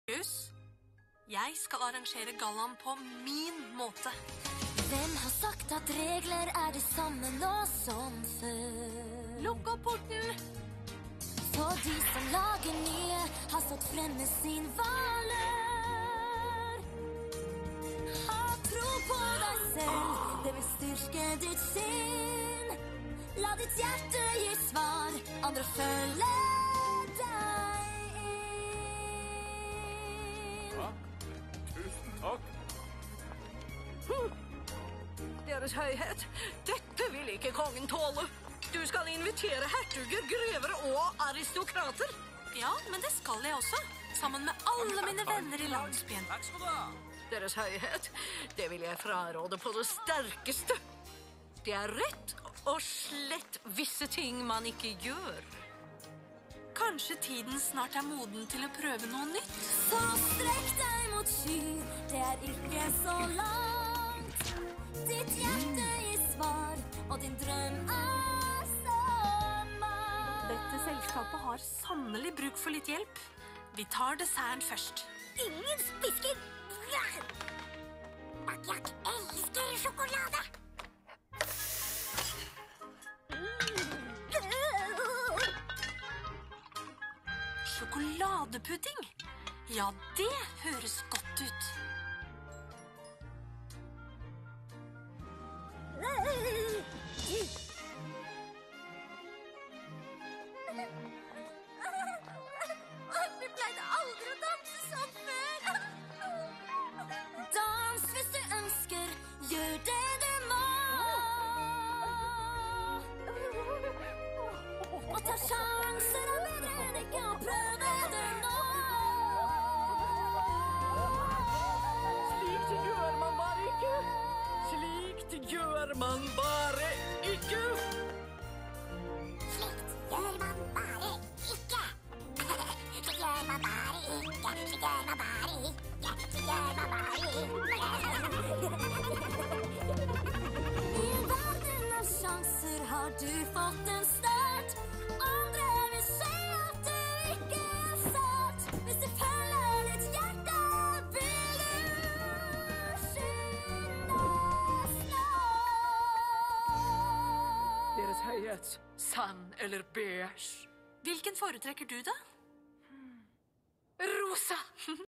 Jeg skal arrangere gallaen på min måte. Hvem har sagt at regler det samme nå som før? Lukk opp porten! Så de som lager nye har stått frem med sin valør. Ha tro på deg selv, det vil styrke ditt sinn. La ditt hjerte gi svar, andre følger deg inn. Tusen takk. Deres høyhet, dette vil ikke kongen tåle. Du skal invitere hertuger, grever og aristokrater. Ja, men det skal jeg også, sammen med alle mine venner i landsbyen. Takk skal du ha. Deres høyhet, det vil jeg fraråde på det sterkeste. Det rett og slett visse ting man ikke gjør. Kanskje tiden snart moden til å prøve noe nytt? Så strekk deg mot sky, det ikke så langt. Ditt hjerte gir svar, og din drøm så mann. Dette selskapet har sannelig bruk for litt hjelp. Vi tar desserten først. Ingen spisker. Jack elsker sjokolade. Sjokoladepudding? Ja, det høres godt ut. Vi pleide aldri å danse sånn før. Dans hvis du ønsker, gjør det du må. Og ta sjanser bedre enn ikke å prøve det nå. Slikt gjør man bare ikke. Slikt gjør man bare ikke. Slikt gjør man bare ikke. Slikt gjør man bare ikke. Slikt gjør man bare ikke. Slikt gjør man bare ikke. I en verden av sjanser har du fått en start. Andre vil se at du ikke satt. Hvis du følger ditt hjerte, vil du skynde snart. Deres høyhet, sand eller beige? Hvilken foretrekker du da? Rosa!